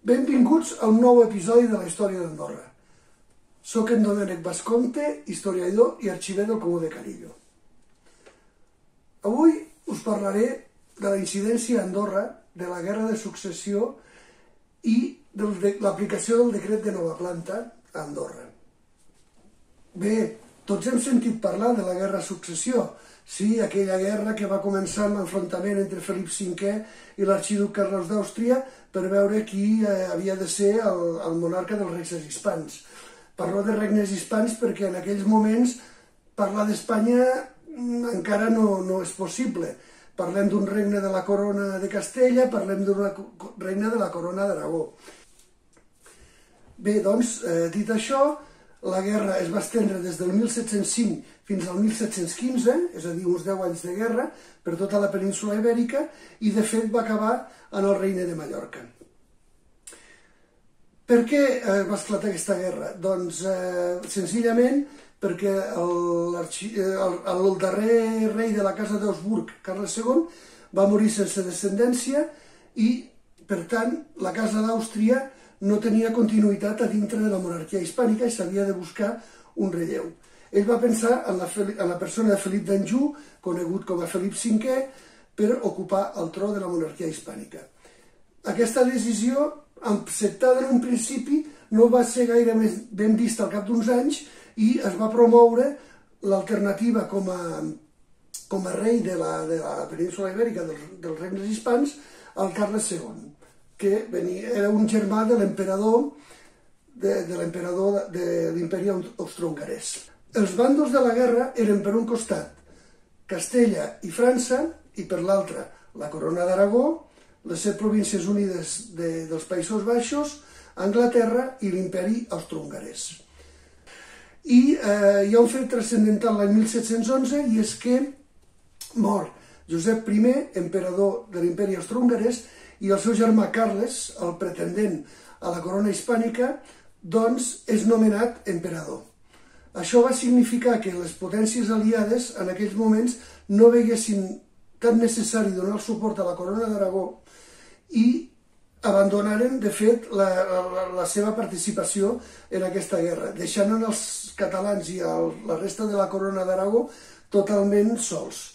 Benvinguts a un nou episodi de la història d'Andorra. Soc en Domènec Bascompte, historiador i arxiver del Comú de Carillo. Avui us parlaré de la incidència a Andorra, de la Guerra de Successió i de l'aplicació del decret de nova planta a Andorra. Bé, tots hem sentit parlar de la Guerra de Successió. Sí, aquella guerra que va començar amb l'enfrontament entre Felip V i l'arxiduc Carles d'Àustria per veure qui havia de ser el monarca dels regnes hispans. Parlo de regnes hispans perquè en aquells moments parlar d'Espanya encara no és possible. Parlem d'un regne de la corona de Castella, parlem d'un regne de la corona d'Aragó. Bé, doncs, dit això, la guerra es va estendre des del 1705 fins al 1715, és a dir, uns 10 anys de guerra, per tota la península ibèrica, i de fet va acabar en el regne de Mallorca. Per què va esclatar aquesta guerra? Doncs senzillament perquè el darrer rei de la casa d'Habsburg, Carles II, va morir sense descendència i, per tant, la casa d'Àustria no tenia continuïtat a dintre de la monarquia hispànica i s'havia de buscar un relleu. Ell va pensar en la persona de Felip d'Anjou, conegut com a Felip V, per ocupar el tro de la monarquia hispànica. Aquesta decisió, acceptada en un principi, no va ser gaire ben vista al cap d'uns anys i es va promoure l'alternativa com a rei de la península ibèrica dels regnes hispans al Carles II, que era un germà de l'emperador de l'imperi austrohongarès. Els bàndols de la guerra eren per un costat Castella i França i per l'altre la corona d'Aragó, les 7 províncies unides dels Països Baixos, Anglaterra i l'imperi austrohongarès. I hi ha un fet transcendental l'any 1711 i és que mor Josep I, emperador de l'imperi austrohongarès, i el seu germà Carles, el pretendent a la corona hispànica, doncs és nomenat emperador. Això va significar que les potències aliades en aquells moments no veiessin tan necessari donar el suport a la corona d'Aragó i abandonaren, de fet, la seva participació en aquesta guerra, deixant els catalans i la resta de la corona d'Aragó totalment sols.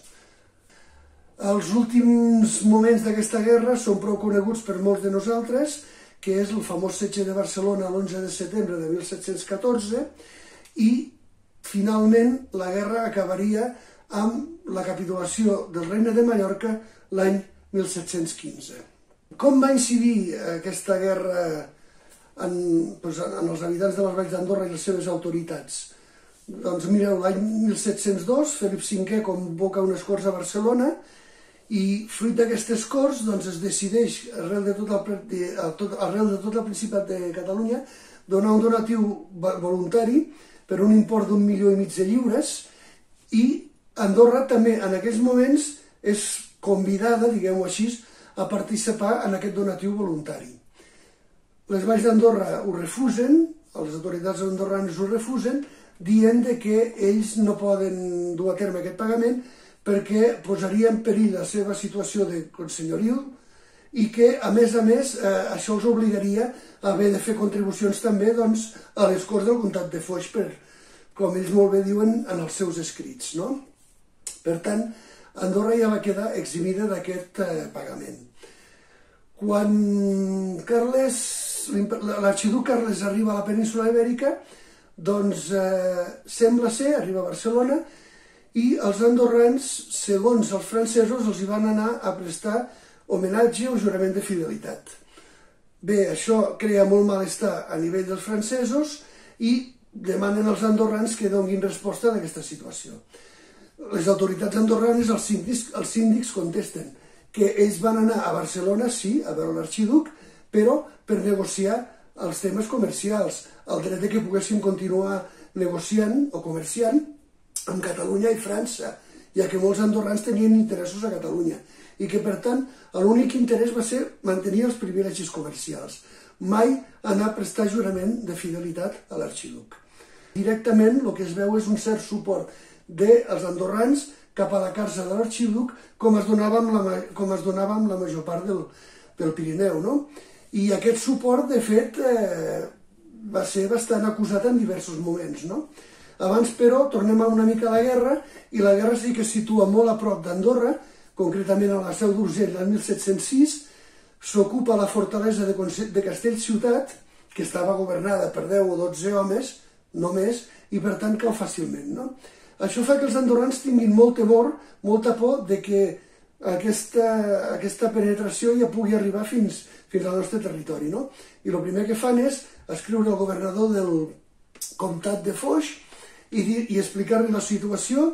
Els últims moments d'aquesta guerra són prou coneguts per molts de nosaltres, que és el famós setge de Barcelona l'11 de setembre de 1714, i finalment la guerra acabaria amb la capitulació del regne de Mallorca l'any 1715. Com va incidir aquesta guerra en els habitants de les Valls d'Andorra i les seves autoritats? Doncs mireu, l'any 1702 Felip V convoca unes Corts a Barcelona i fruit d'aquestes Corts es decideix, arrel de tot el Principat de Catalunya, donar un donatiu voluntari per un import d'1,5 milió de lliures i Andorra també en aquells moments és convidada, diguem-ho així, a participar en aquest donatiu voluntari. Les Valls d'Andorra ho refusen, les autoritats andorranes ho refusen, dient que ells no poden dur a terme aquest pagament perquè posaria en perill la seva situació de consenyoril i que, a més, això els obligaria a haver de fer contribucions també a les Corts del Comtat de Foix, com ells molt bé diuen en els seus escrits. Per tant, Andorra ja va quedar eximida d'aquest pagament. Quan l'arxiduc Carles arriba a la península ibèrica, doncs sembla ser, arriba a Barcelona, i els andorrans, segons els francesos, els hi van anar a prestar homenatge o jurament de fidelitat. Bé, això crea molt malestar a nivell dels francesos i demanen als andorrans que donin resposta a aquesta situació. Les autoritats andorranes, els síndics, contesten que ells van anar a Barcelona, sí, a veure l'arxiduc, però per negociar els temes comercials, el dret que poguessin continuar negociant o comerciant amb Catalunya i França, ja que molts andorrans tenien interessos a Catalunya i que, per tant, l'únic interès va ser mantenir els privilegis comercials, mai anar a prestar jurament de fidelitat a l'arxiduc. Directament el que es veu és un cert suport dels andorrans cap a la casa de l'arxiduc, com es donava amb la major part del Pirineu, no? I aquest suport, de fet, va ser bastant acusat en diversos moments, no? Abans, però, tornem una mica a la guerra, i la guerra sí que es situa molt a prop d'Andorra, concretament a la Seu d'Urgell, l'any 1706, s'ocupa la fortalesa de Castellciutat, que estava governada per 10 o 12 homes, només, i per tant cau fàcilment, no? Això fa que els andorrans tinguin molt temor, molta por de que aquesta penetració ja pugui arribar fins al nostre territori, no? I el primer que fan és escriure al governador del comtat de Foix i explicar-li la situació.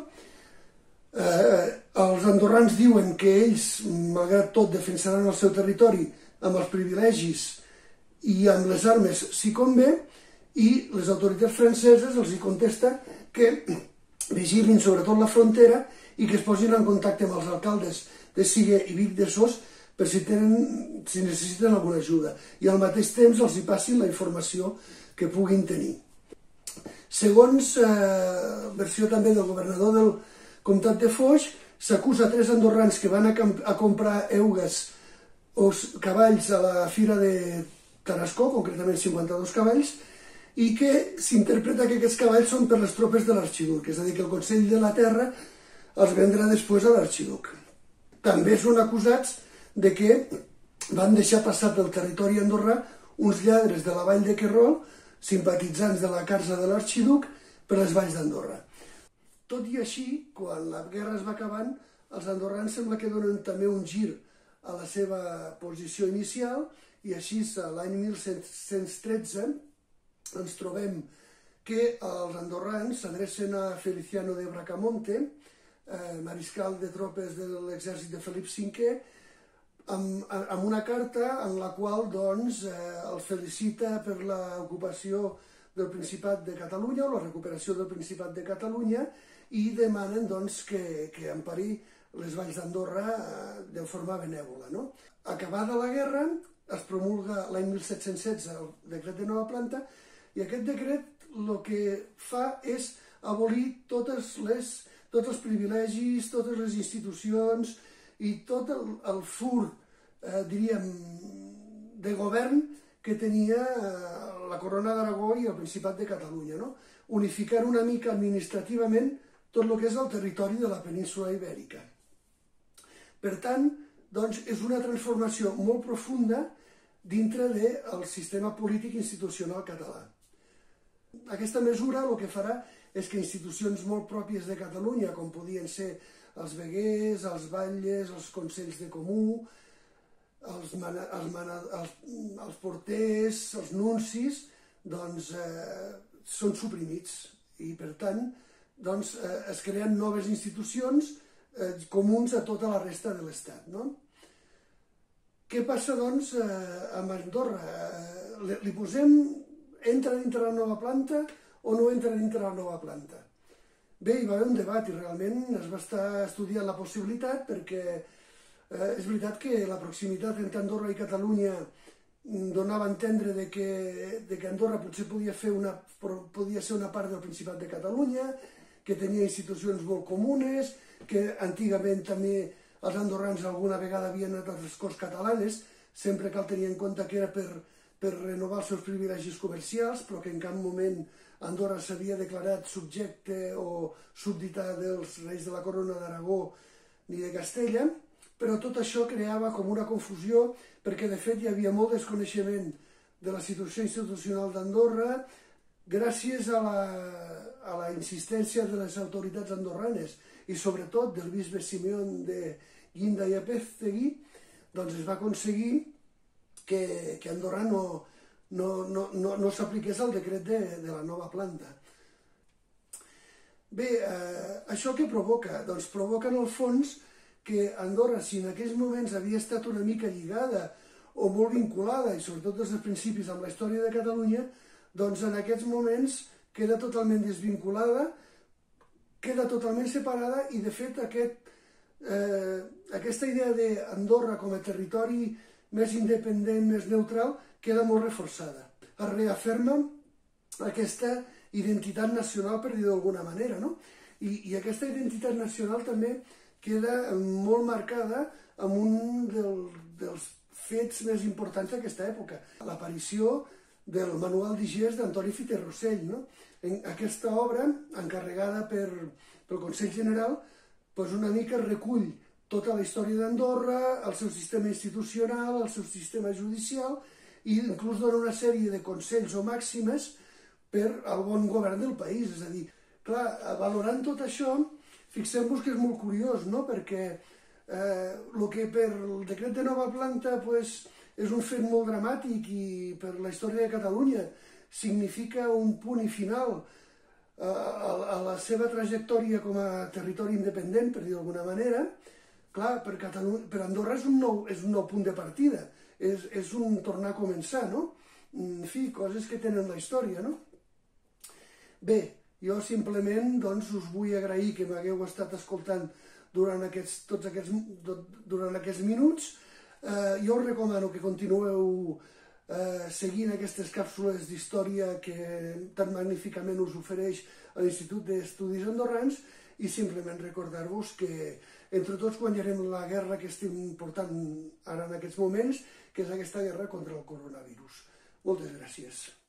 Els andorrans diuen que ells, malgrat tot, defensaran el seu territori amb els privilegis i amb les armes si convé, i les autoritats franceses els hi contesten que vigilin sobretot la frontera i que es posin en contacte amb els alcaldes de Siguer i Vic de Sos per si necessiten alguna ajuda, i al mateix temps els hi passin la informació que puguin tenir. Segons versió també del governador del comtat de Foix, s'acusa 3 andorrans que van a comprar eugues o cavalls a la fira de Tarascó, concretament 52 cavalls, i que s'interpreta que aquests cavalls són per les tropes de l'arxiduc, és a dir, que el Consell de la Terra els vendrà després a l'arxiduc. També són acusats de que van deixar passar pel territori andorrà uns lladres de la vall de Querol, simpatitzants de la Carza de l'arxiduc, per les valls d'Andorra. Tot i així, quan la guerra es va acabant, els andorrans sembla que donen també un gir a la seva posició inicial, i així l'any 1713 ens trobem que els andorrans s'adrecen a Feliciano de Bracamonte, mariscal de tropes de l'exèrcit de Felip V, amb una carta en la qual el felicita per l'ocupació del Principat de Catalunya o la recuperació del Principat de Catalunya, i demanen que empari les valls d'Andorra de forma benèvola. Acabada la guerra, es promulga l'any 1716 el decret de nova planta, i aquest decret el que fa és abolir tots els privilegis, totes les institucions i tot el fur, diríem, de govern que tenia la Corona d'Aragó i el Principat de Catalunya, unificar una mica administrativament tot el que és el territori de la península Ibèrica. Per tant, és una transformació molt profunda dintre del sistema polític institucional català. Aquesta mesura el que farà és que institucions molt pròpies de Catalunya, com podien ser els veguers, els batlles, els consells de comú, els porters, els nuncis, són suprimits, i per tant es creen noves institucions comuns a tota la resta de l'Estat. Què passa amb Andorra? Li posem, entra dintre la nova planta o no entra dintre la nova planta? Bé, hi va haver un debat i realment es va estar estudiant la possibilitat, perquè és veritat que la proximitat entre Andorra i Catalunya donava a entendre que Andorra potser podia ser una part del Principat de Catalunya, que tenia institucions molt comunes, que antigament també els andorrans alguna vegada havien anat a les Corts Catalanes, sempre cal tenir en compte que era per renovar els seus privilegis comercials, però que en cap moment Andorra s'havia declarat subjecte o súbdita dels reis de la Corona d'Aragó ni de Castella, però tot això creava com una confusió, perquè de fet hi havia molt desconeixement de la situació institucional d'Andorra, gràcies a la insistència de les autoritats andorranes i sobretot del bisbe Simeón de Guinda i Apéztegui, es va aconseguir que Andorra no s'apliqués al decret de la nova planta. Bé, això què provoca? Doncs provoca en el fons que Andorra, si en aquells moments havia estat una mica lligada o molt vinculada, i sobretot des dels principis amb la història de Catalunya, doncs en aquests moments queda totalment desvinculada, queda totalment separada, i de fet aquesta idea d'Andorra com a territori més independent, més neutral, queda molt reforçada. Es reafirma aquesta identitat nacional, per dir-ho d'alguna manera, i aquesta identitat nacional també queda molt marcada amb un dels fets més importants d'aquesta època. L'aparició del Manual d'Higies d'Antoni Fiter Rossell. No? En aquesta obra, encarregada pel Consell General, doncs una mica recull tota la història d'Andorra, el seu sistema institucional, el seu sistema judicial, i inclús dona una sèrie de consells o màximes per al bon govern del país. És a dir, clar, valorant tot això, fixem-vos que és molt curiós, no? Perquè el que per el decret de nova planta és un fet molt dramàtic i per la història de Catalunya significa un punt i final a la seva trajectòria com a territori independent, per dir d'alguna manera, clar, per Andorra és un nou punt de partida, és un tornar a començar, no? En fi, coses que tenen la història, no? Bé, jo simplement doncs, us vull agrair que m'hagueu estat escoltant durant aquests minuts. Jo us recomano que continueu seguint aquestes càpsules d'història que tan magníficament us ofereix l'Institut d'Estudis Andorrans i simplement recordar-vos que entre tots guanyarem la guerra que estem portant ara en aquests moments, que és aquesta guerra contra el coronavirus. Moltes gràcies.